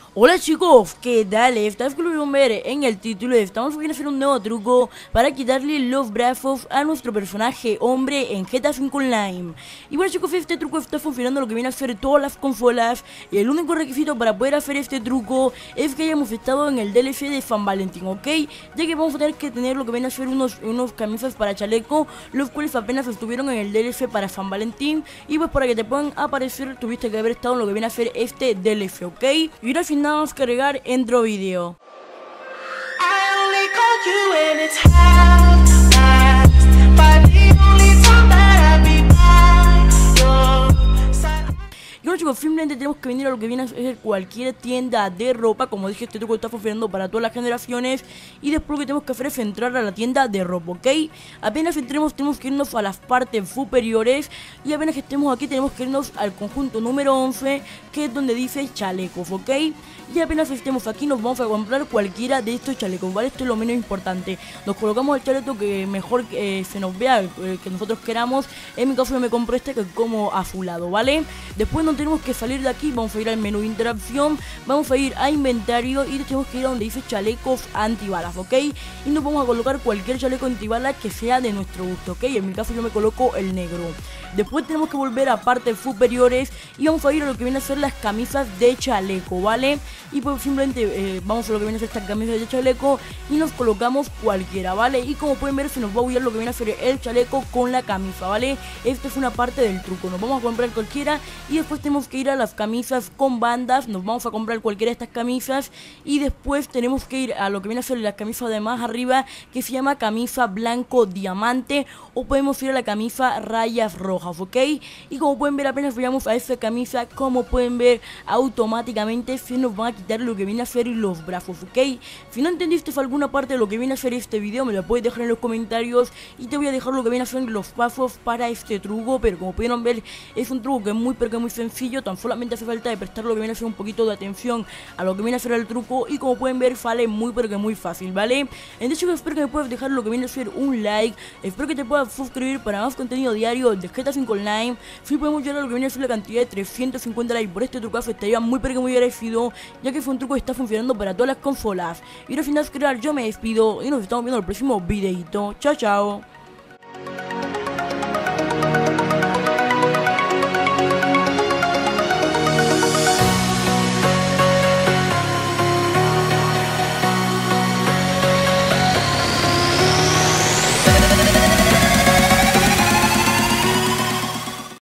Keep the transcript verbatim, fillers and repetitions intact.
Hola chicos, ¿qué tal? Esta vez que lo vieron ver en el título, estamos a hacer un nuevo truco para quitarle los brazos a nuestro personaje hombre en G T A cinco Online. Y bueno chicos, este truco está funcionando lo que viene a hacer todas las consolas. Y el único requisito para poder hacer este truco es que hayamos estado en el D L C de San Valentín, ¿ok? Ya que vamos a tener que tener lo que viene a ser unos, unos camisas para chaleco, los cuales apenas estuvieron en el D L C para San Valentín. Y pues para que te puedan aparecer tuviste que haber estado en lo que viene a ser este D L C, ¿ok? Y ahora sin nada más que agregar, entro vídeo. Y bueno chicos, simplemente tenemos que venir a lo que viene a ser cualquier tienda de ropa. Como dije, este truco está funcionando para todas las generaciones. Y después lo que tenemos que hacer es entrar a la tienda de ropa, ¿ok? Apenas entremos tenemos que irnos a las partes superiores. Y apenas que estemos aquí tenemos que irnos al conjunto número once, que es donde dice chalecos, ¿ok? Y apenas estemos aquí nos vamos a comprar cualquiera de estos chalecos, ¿vale? Esto es lo menos importante. Nos colocamos el chaleco que mejor eh, se nos vea, el que nosotros queramos. En mi caso yo me compro este que es como azulado, ¿vale? Después no tenemos que salir de aquí, vamos a ir al menú de interacción, vamos a ir a inventario y tenemos que ir a donde dice chalecos antibalas, ¿ok? Y nos vamos a colocar cualquier chaleco antibalas que sea de nuestro gusto, ¿ok? En mi caso yo me coloco el negro. Después tenemos que volver a partes superiores y vamos a ir a lo que viene a ser las camisas de chaleco, ¿vale? Y pues simplemente eh, vamos a lo que viene a ser estas camisas de chaleco y nos colocamos cualquiera, ¿vale? Y como pueden ver se nos va a huir lo que viene a ser el chaleco con la camisa, ¿vale? Esta es una parte del truco, nos vamos a comprar cualquiera y después tenemos que ir a las camisas con bandas, nos vamos a comprar cualquiera de estas camisas y después tenemos que ir a lo que viene a ser la camisa de más arriba que se llama camisa blanco diamante, o podemos ir a la camisa rayas rojas, ¿ok? Y como pueden ver, apenas vayamos a esa camisa, como pueden ver, automáticamente se nos van a quitar lo que viene a ser los brazos, ¿ok? Si no entendiste alguna parte de lo que viene a ser este video, me lo puedes dejar en los comentarios y te voy a dejar lo que viene a ser los pasos para este truco. Pero como pudieron ver, es un truco que es muy pero que muy sencillo, tan solamente hace falta de prestar lo que viene a ser un poquito de atención a lo que viene a ser el truco y como pueden ver sale muy pero que muy fácil, ¿vale? Entonces yo espero que me puedas dejar lo que viene a ser un like, espero que te puedas suscribir para más contenido diario de G T A cinco Online. Si podemos llegar a lo que viene a ser la cantidad de trescientos cincuenta likes por este trucazo, estaría muy pero que muy agradecido, ya que fue un truco que está funcionando para todas las consolas. Y ahora sin más que nada, yo me despido y nos estamos viendo en el próximo videito. Chao, chao.